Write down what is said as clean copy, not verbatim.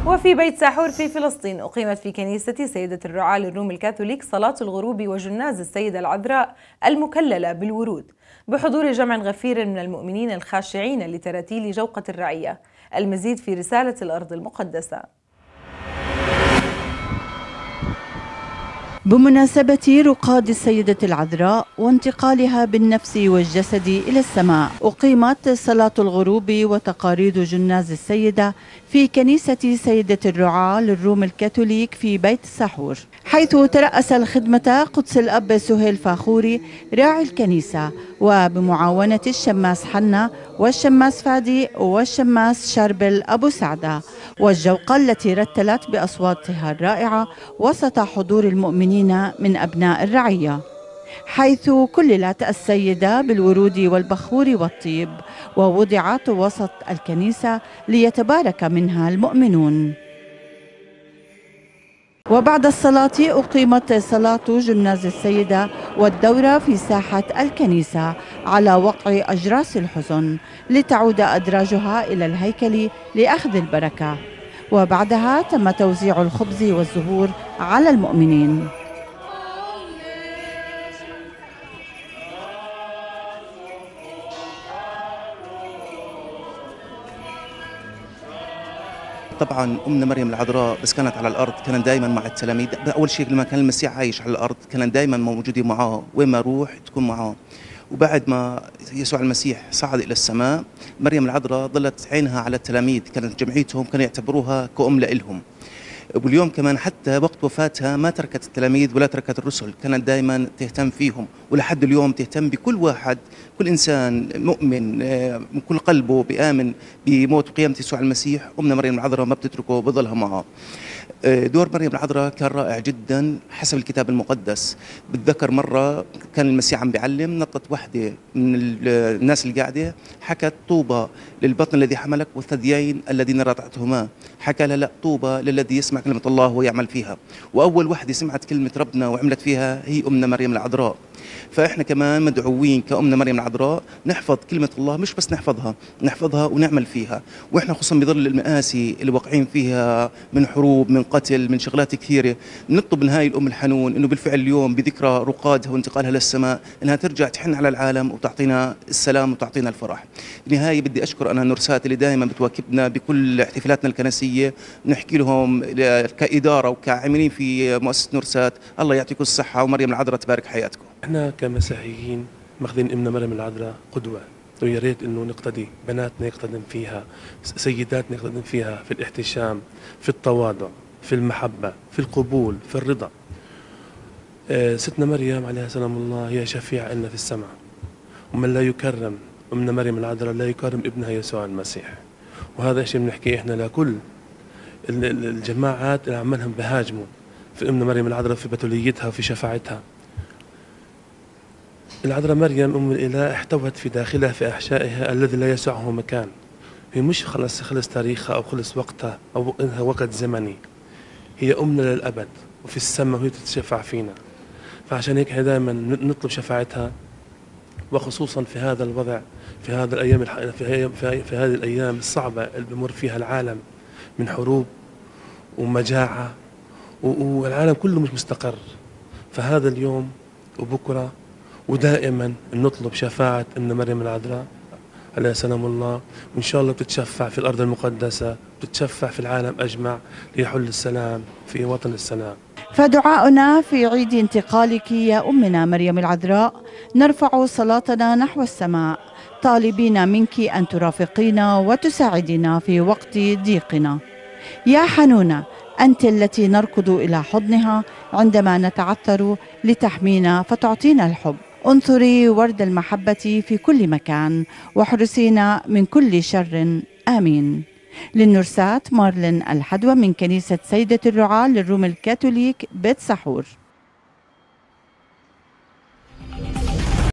وفي بيت ساحور في فلسطين أقيمت في كنيسة سيدة الرعاة للروم الكاثوليك صلاة الغروب وجناز السيدة العذراء المكللة بالورود بحضور جمع غفير من المؤمنين الخاشعين لتراتيل جوقة الرعية. المزيد في رسالة الأرض المقدسة. بمناسبة رقاد السيدة العذراء وانتقالها بالنفس والجسد إلى السماء، أقيمت صلاة الغروب وتقاريد جناز السيدة في كنيسة سيدة الرعاة للروم الكاثوليك في بيت ساحور، حيث ترأس الخدمة قدس الأب سهيل فاخوري راعي الكنيسة، وبمعاونة الشماس حنا والشماس فادي والشماس شربل أبو سعدة، والجوقة التي رتلت بأصواتها الرائعة وسط حضور المؤمنين من أبناء الرعية، حيث كللت السيدة بالورود والبخور والطيب ووضعت وسط الكنيسة ليتبارك منها المؤمنون. وبعد الصلاة أقيمت صلاة جناز السيدة والدورة في ساحة الكنيسة على وقع أجراس الحزن لتعود أدراجها إلى الهيكل لأخذ البركة، وبعدها تم توزيع الخبز والزهور على المؤمنين. طبعا أمنا مريم العذراء بس كانت على الأرض كانت دائما مع التلاميذ. أول شيء لما كان المسيح عايش على الأرض كانت دائما موجودين معاه، وين ما يروح تكون معاه. وبعد ما يسوع المسيح صعد إلى السماء، مريم العذراء ظلت عينها على التلاميذ، كانت جمعيتهم كانوا يعتبروها كأم لإلهم. واليوم كمان حتى وقت وفاتها ما تركت التلاميذ ولا تركت الرسل، كانت دائما تهتم فيهم، ولحد اليوم تهتم بكل واحد، كل إنسان مؤمن من كل قلبه بآمن بموت وقيامة يسوع المسيح. أمنا مريم العذراء ما بتتركه، بظلها معه. دور مريم العذراء كان رائع جدا حسب الكتاب المقدس. بتذكر مرة كان المسيح عم بيعلم، نطت وحدة من الناس اللي قاعدة حكت: طوبى للبطن الذي حملك والثديين الذين رضعتهما. حكى لها: لا، طوبى للذي يسمع كلمة الله ويعمل فيها. وأول وحدة سمعت كلمة ربنا وعملت فيها هي أمنا مريم العذراء. فإحنا كمان مدعوين كأمنا مريم العذراء نحفظ كلمة الله، مش بس نحفظها ونعمل فيها. وإحنا خصوصا بظل المآسي اللي واقعين فيها من حروب، من قتل، من شغلات كثيرة، نطلب من هاي الأم الحنون إنه بالفعل اليوم بذكرى رقادها وانتقالها للسماء إنها ترجع تحن على العالم وتعطينا السلام وتعطينا الفرح. بالنهاية بدي أشكر أنا نورسات اللي دائما بتواكبنا بكل احتفالاتنا الكنسية، نحكي لهم كإدارة وكعاملين في مؤسسة نورسات الله يعطيكم الصحة ومريم العذراء تبارك حياتكم. احنا كمسيحيين ماخذين امنا مريم العذراء قدوة، ويا ريت انه نقتدي، بناتنا يقتدم فيها، سيداتنا يقتدم فيها في الاحتشام، في التواضع، في المحبة، في القبول، في الرضا. ستنا مريم عليها سلام الله هي شفيعة لنا في السماء، ومن لا يكرم امنا مريم العذراء لا يكرم ابنها يسوع المسيح. وهذا الشيء بنحكيه احنا لكل الجماعات اللي عمالهم بهاجموا في امنا مريم العذراء في بتوليتها وفي شفاعتها. العذراء مريم أم الإله احتوت في داخلها في أحشائها الذي لا يسعه مكان. هي مش خلص تاريخها أو خلص وقتها أو إنها وقت زمني، هي أمنا للأبد وفي السماء وهي تتشفع فينا. فعشان هيك احنا دائما نطلب شفاعتها، وخصوصا في هذا الوضع، في هذا الأيام في هذه الأيام الصعبة اللي بمر فيها العالم من حروب ومجاعة، والعالم كله مش مستقر. فهذا اليوم وبكرة ودائما نطلب شفاعة أمنا مريم العذراء عليها سلام الله، وإن شاء الله بتتشفع في الأرض المقدسة، بتتشفع في العالم أجمع ليحل السلام في وطن السلام. فدعاؤنا في عيد انتقالك يا أمنا مريم العذراء نرفع صلاتنا نحو السماء، طالبين منك أن ترافقينا وتساعدنا في وقت ضيقنا. يا حنونة، أنت التي نركض إلى حضنها عندما نتعثر لتحمينا فتعطينا الحب. انثري ورد المحبة في كل مكان واحرسينا من كل شر، آمين. للنورسات مارلين الحدوى من كنيسة سيدة الرعاة للروم الكاثوليك بيت ساحور.